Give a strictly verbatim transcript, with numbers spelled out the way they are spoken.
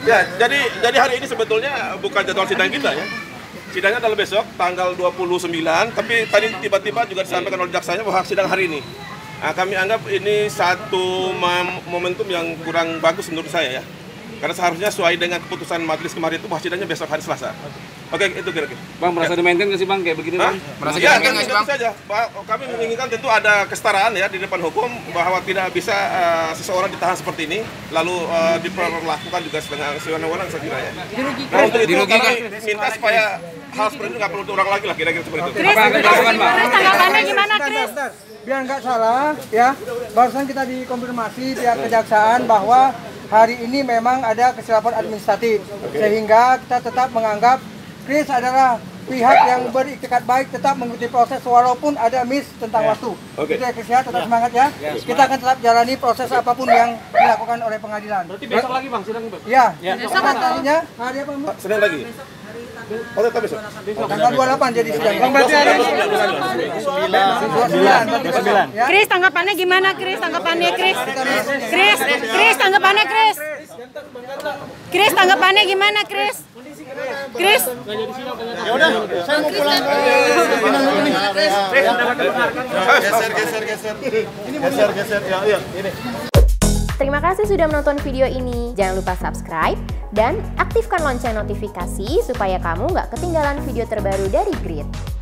Ya, jadi jadi hari ini sebetulnya bukan jadwal sidang kita ya. Sidangnya adalah besok tanggal dua puluh sembilan, tapi tadi tiba-tiba juga disampaikan oleh jaksanya bahwa sidang hari ini. Nah, kami anggap ini satu momentum yang kurang bagus menurut saya ya. Karena seharusnya sesuai dengan keputusan majelis kemarin itu bahwa sidangnya besok hari Selasa. Oke, itu kira-kira. Bang, merasa ya. Di-maintain nggak sih Bang kayak begini Bang? Merasa ya, kan tentu saja. Kami menginginkan tentu ada kesetaraan ya di depan hukum, bahwa tidak bisa uh, seseorang ditahan seperti ini lalu uh, diperlakukan juga setengah sewenang-wenang saya kira ya. Nah, untuk itu kami minta supaya hal seperti itu nggak perlu diulang lagi lah kira-kira seperti itu. Kris, tanggapannya gimana Kris? Biar nggak salah ya, barusan kita dikonfirmasi pihak kejaksaan bahwa hari ini memang ada kesilapan administratif, okay. Sehingga kita tetap menganggap Kris adalah pihak yang beriktikat baik, tetap mengikuti proses walaupun ada miss tentang yeah. waktu. Okay. Itu ya Kris ya, tetap yeah. semangat ya. Yeah, kita akan tetap jalani proses apapun yang dilakukan oleh pengadilan. Berarti besok lagi Bang sidang Bang? Iya. Ya. Besok tadinya hari apa Bang? Senin lagi. Oh, tetap besok. Tanggal dua puluh delapan jadi sidang. Bang berarti hari ini sembilan. Kris, tanggapannya gimana Kris? Tanggapannya Kris? Kris, Kris tanggapannya Kris? Kris tanggapannya gimana Kris? Kris? Ya udah, saya mau pulang. Geser, geser, geser. Ini geser, geser. Ya, iya, ini. Terima kasih sudah menonton video ini. Jangan lupa subscribe dan aktifkan lonceng notifikasi supaya kamu nggak ketinggalan video terbaru dari Grid.